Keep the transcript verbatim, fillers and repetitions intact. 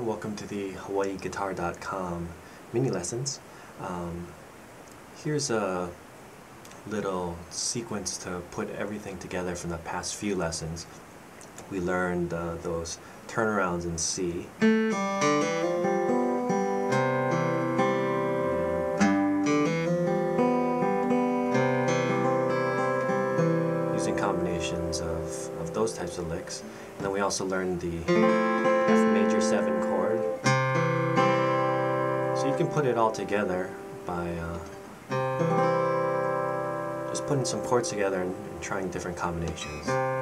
welcome to the Hawaii Guitar dot com mini lessons. Um, here's a little sequence to put everything together from the past few lessons. We learned uh, those turnarounds in C. Using combinations of, of those types of licks. And then we also learned the F major seven chord. So you can put it all together by uh, just putting some chords together and, and trying different combinations.